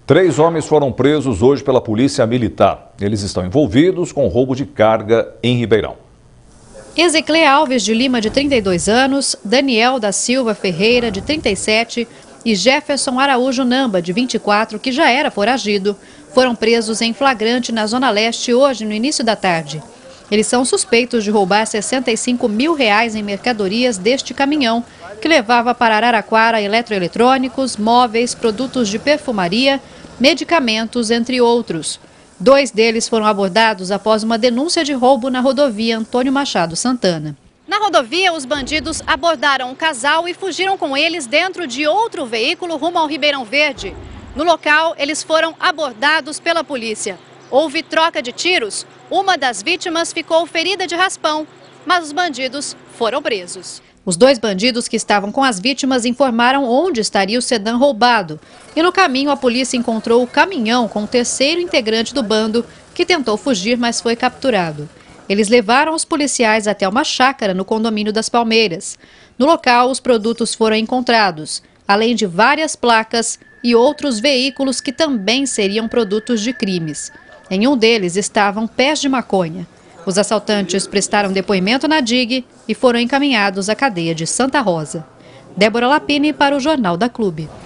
3 homens foram presos hoje pela Polícia Militar. Eles estão envolvidos com roubo de carga em Ribeirão. Ezecle Alves de Lima, de 32 anos, Daniel da Silva Ferreira, de 37, e Jefferson Araújo Namba, de 24, que já era foragido, foram presos em flagrante na Zona Leste hoje, no início da tarde. Eles são suspeitos de roubar R$65 mil em mercadorias deste caminhão, que levava para Araraquara eletroeletrônicos, móveis, produtos de perfumaria, medicamentos, entre outros. 2 deles foram abordados após uma denúncia de roubo na rodovia Antônio Machado Santana. Na rodovia, os bandidos abordaram um casal e fugiram com eles dentro de outro veículo rumo ao Ribeirão Verde. No local, eles foram abordados pela polícia. Houve troca de tiros. Uma das vítimas ficou ferida de raspão, mas os bandidos foram presos. Os 2 bandidos que estavam com as vítimas informaram onde estaria o sedã roubado. E no caminho, a polícia encontrou o caminhão com o 3º integrante do bando, que tentou fugir, mas foi capturado. Eles levaram os policiais até uma chácara no condomínio das Palmeiras. No local, os produtos foram encontrados, além de várias placas e outros veículos que também seriam produtos de crimes. Em um deles estavam pés de maconha. Os assaltantes prestaram depoimento na DIG e foram encaminhados à cadeia de Santa Rosa. Débora Lapini para o Jornal da Clube.